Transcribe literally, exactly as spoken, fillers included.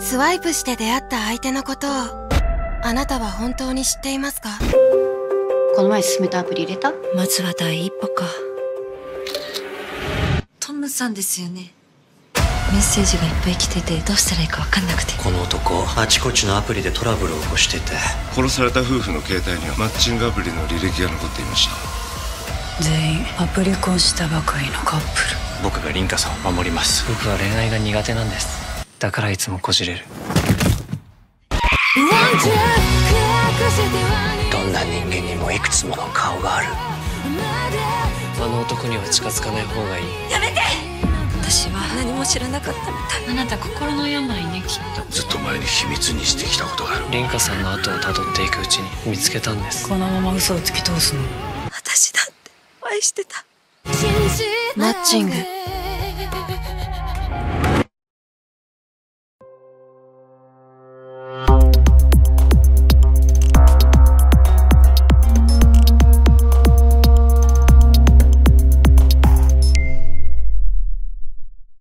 スワイプして出会った相手のことをあなたは本当に知っていますか？ この前勧めたアプリ入れた？ まずは第一歩か。 トムさんですよね。メッセージがいっぱい来ててどうしたらいいか分かんなくて。 この男あちこちのアプリでトラブルを起こしてて、 殺された夫婦の携帯にはマッチングアプリの履歴が残っていました。 全員アプリ婚したばかりのカップル。 僕が凛花さんを守ります。僕は恋愛が苦手なんです。だからいつもこじれる。 どんな人間にもいくつもの顔がある。 あの男には近づかない方がいい。 やめて。私は何も知らなかったみたい。 あなた心の病ね、きっと。 ずっと前に秘密にしてきたことがある。 凛花さんの後をたどっていくうちに見つけたんです。 このまま嘘を突き通すの？ 私だって愛してた。 マッチング。